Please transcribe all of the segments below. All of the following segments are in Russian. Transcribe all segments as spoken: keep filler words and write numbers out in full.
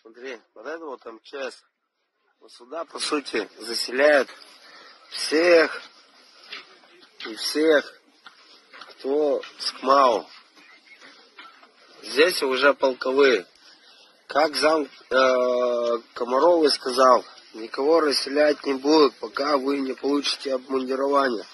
Смотри, вот это вот эм че эс. Вот сюда, по сути, заселяют всех и всех, кто с КМАУ. Здесь уже полковые. Как зам э, Комаровый сказал, никого расселять не будут, пока вы не получите обмундирование.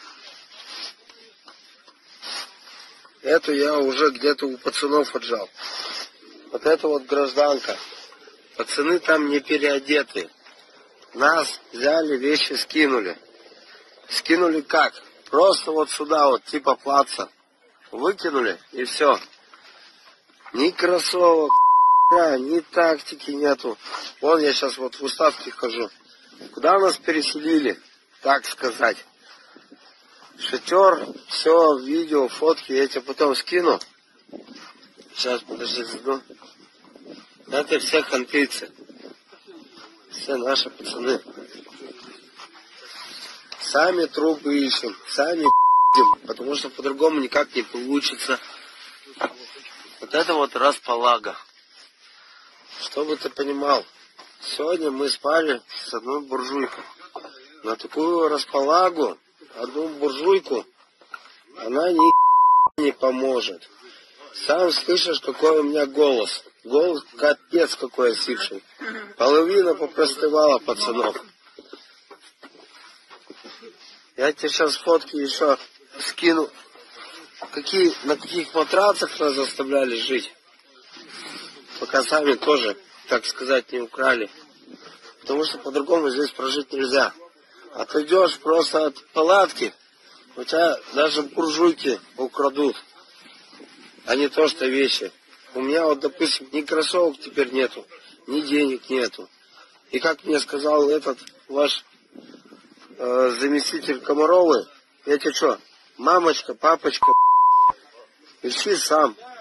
Эту я уже где-то у пацанов отжал. Вот это вот гражданка. Пацаны там не переодеты. Нас взяли, вещи скинули. Скинули как? Просто вот сюда вот, типа плаца. Выкинули и все. Ни кроссовок, ни тактики нету. Вон я сейчас вот в уставке хожу. Куда нас переселили, так сказать? Шатер, все, видео, фотки, я тебе потом скину. Сейчас, подожди, зайду. Это все хантыйцы. Все наши пацаны. Сами трупы ищем, сами п***ем, потому что по-другому никак не получится. Вот это вот располага. Чтобы ты понимал, сегодня мы спали с одной буржуйкой. На такую располагу, одну буржуйку, она ни не поможет. Сам слышишь, какой у меня голос. Голос капец какой осипший. Половина попростывала пацанов. Я тебе сейчас фотки еще скину. Какие, на каких матрацах нас заставляли жить. Пока сами тоже, так сказать, не украли. Потому что по-другому здесь прожить нельзя. Отойдешь просто от палатки, у тебя даже буржуйки украдут. А не то, что вещи. У меня вот, допустим, ни кроссовок теперь нету, ни денег нету. И как мне сказал этот ваш э, заместитель Комаровый, я тебе что, мамочка, папочка, ищи сам.